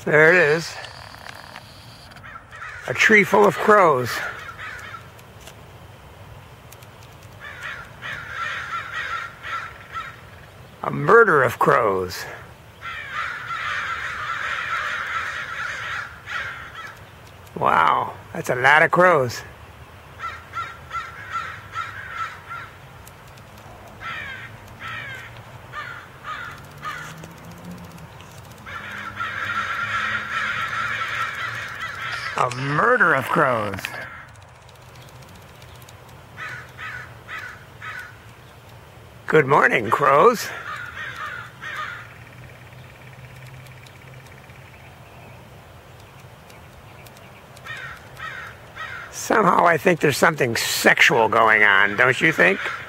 There it is. A tree full of crows. A murder of crows. Wow, that's a lot of crows. A murder of crows. Good morning, crows. Somehow I think there's something sexual going on, don't you think?